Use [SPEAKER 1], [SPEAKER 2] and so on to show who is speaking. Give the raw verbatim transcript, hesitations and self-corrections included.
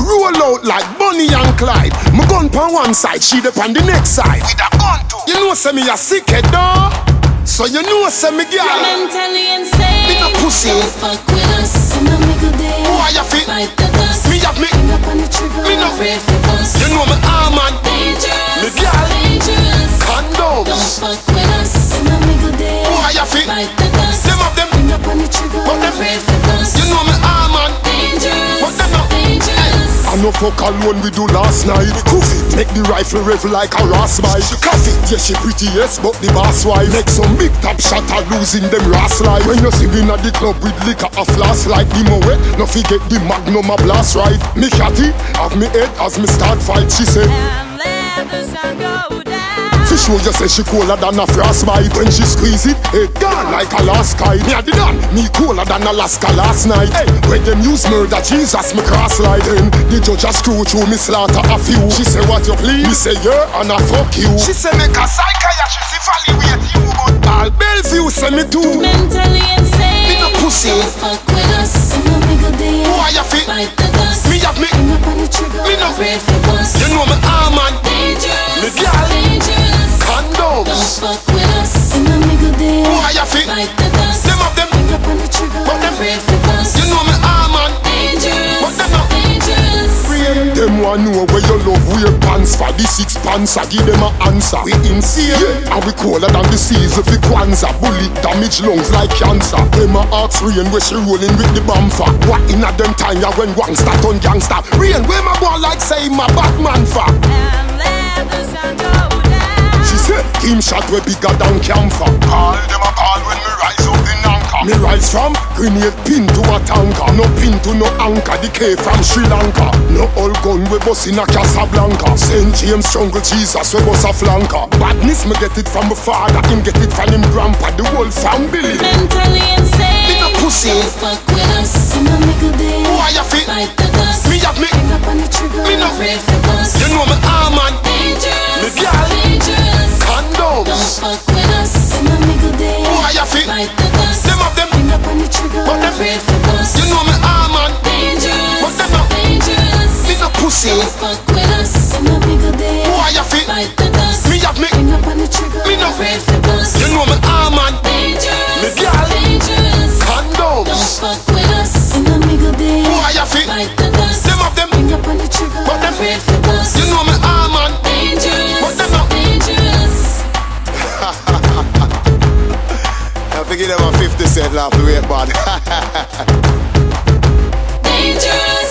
[SPEAKER 1] roll out like Bonnie and Clyde. My gun pan one side, she dey on the next side. With a gun too. You know say me a sick head dog. So you know say me girl
[SPEAKER 2] mentally insane.
[SPEAKER 1] Me no pussy.
[SPEAKER 2] Don't fuck with us. I'm a good day.
[SPEAKER 1] Who are you fit?
[SPEAKER 2] Fight the dust.
[SPEAKER 1] Me have me.
[SPEAKER 2] Finger up on the trigger.
[SPEAKER 1] Me no
[SPEAKER 2] afraid for us.
[SPEAKER 1] You know me arm man.
[SPEAKER 2] Dangerous.
[SPEAKER 1] Me girl
[SPEAKER 2] Dangerous.
[SPEAKER 1] condoms.
[SPEAKER 2] Don't fuck with us. I'm a good day.
[SPEAKER 1] Who are you fit?
[SPEAKER 2] Fight the dust.
[SPEAKER 1] Them of them.
[SPEAKER 2] Finger up on the trigger.
[SPEAKER 1] But them.
[SPEAKER 2] Afraid for us.
[SPEAKER 1] You know me arm man.
[SPEAKER 2] Dangerous.
[SPEAKER 1] But them no.
[SPEAKER 2] Dangerous.
[SPEAKER 1] I no fuck alone we do last night. Coffee, make the rifle rev like a rasp-bite. Coffee, yeah she pretty yes, but the boss wife. Make some big top shot a losing them ras life. When you see me at the club with liquor a flash like the moe, no forget the magnum a blast right. Me catty, have me head as me start fight. She said,
[SPEAKER 2] And let the sun go down.
[SPEAKER 1] for sure you say she colder than a frostbite. When she squeeze it, it gone like a last kite. Me a the done, me colder than Alaska last night. Hey, when them use murder Jesus, me cross like them. The judge a screw through me slaughter a few. She say what you please, me say yeah and I fuck you. She say make a psychiatrist evaluate you, but all Bellevue say me too.
[SPEAKER 2] Mentally insane.
[SPEAKER 1] Me no pussy.
[SPEAKER 2] Don't fuck with us. I'm a good day.
[SPEAKER 1] Who are you fit?
[SPEAKER 2] Fight the dust.
[SPEAKER 1] Me have me.
[SPEAKER 2] Finger up on the trigger.
[SPEAKER 1] Me no.
[SPEAKER 2] Afraid for us.
[SPEAKER 1] You know me arm man.
[SPEAKER 2] Dangerous.
[SPEAKER 1] Me girl
[SPEAKER 2] Dangerous.
[SPEAKER 1] condoms.
[SPEAKER 2] Don't fuck with us. I'm a good day.
[SPEAKER 1] Who are you fit?
[SPEAKER 2] Fight the dust.
[SPEAKER 1] Them of them.
[SPEAKER 2] Finger up on the trigger.
[SPEAKER 1] But them.
[SPEAKER 2] Afraid for us.
[SPEAKER 1] You know me arm man.
[SPEAKER 2] Dangerous.
[SPEAKER 1] But them no.
[SPEAKER 2] Dangerous.
[SPEAKER 1] Them want know where you love wear pants for the six pants. I give them a answer. We insane, yeah. And we colder than the seas of the Kwanzaa. Bullet damage lungs like cancer. Them a ask Raine where she rolling with the bumper. What in a them time ya when gangsta turn gangsta? Raine where my boy like say my Batman for?
[SPEAKER 2] And let the sun go down.
[SPEAKER 1] She said team shot we bigger than camphor. Call them a call when me rise up the anchor. Me rise from grenade pin to a tanker. No pin to no anchor. The K from Sri Lanka. No old gun we bust in a Casablanca. Saint James jungle Jesus we bust a flanker. Badness me get it from my father. Him get it from him grandpa. The whole family.
[SPEAKER 2] Mentally insane.
[SPEAKER 1] Me no pussy.
[SPEAKER 2] Don't fuck with us. I'm a good day.
[SPEAKER 1] Who are you fit?
[SPEAKER 2] Fight the dust.
[SPEAKER 1] Me have me.
[SPEAKER 2] Finger up on the trigger.
[SPEAKER 1] Me no.
[SPEAKER 2] Afraid for us.
[SPEAKER 1] You know me arm man.
[SPEAKER 2] Dangerous.
[SPEAKER 1] Me girl
[SPEAKER 2] Dangerous.
[SPEAKER 1] condoms.
[SPEAKER 2] Don't fuck with us. I'm a good day.
[SPEAKER 1] Who are you fit?
[SPEAKER 2] Fight the dust.
[SPEAKER 1] Them of them.
[SPEAKER 2] Finger up on the trigger.
[SPEAKER 1] But them.
[SPEAKER 2] Afraid for us.
[SPEAKER 1] You know me arm man.
[SPEAKER 2] Dangerous.
[SPEAKER 1] But them no.
[SPEAKER 2] Dangerous.
[SPEAKER 1] Me no pussy.
[SPEAKER 2] Don't fuck with us. I'm a good day.
[SPEAKER 1] Who are you fit?
[SPEAKER 2] Fight the dust.
[SPEAKER 1] Me have me.
[SPEAKER 2] Finger up on the trigger.
[SPEAKER 1] Me no.
[SPEAKER 2] Afraid for us.
[SPEAKER 1] You know me arm man.
[SPEAKER 2] Dangerous.
[SPEAKER 1] Me girl
[SPEAKER 2] Dangerous.
[SPEAKER 1] condoms.
[SPEAKER 2] Don't fuck with us. I'm a good day.
[SPEAKER 1] Who are you fit?
[SPEAKER 2] Fight the dust.
[SPEAKER 1] Them of them.
[SPEAKER 2] Finger up on the trigger.
[SPEAKER 1] But them.
[SPEAKER 2] Afraid for us.
[SPEAKER 1] You know me arm man.
[SPEAKER 2] Dangerous.
[SPEAKER 1] But them no.
[SPEAKER 2] Dangerous.
[SPEAKER 1] I forget them a fifty cent laugh the way bad.
[SPEAKER 2] Dangerous.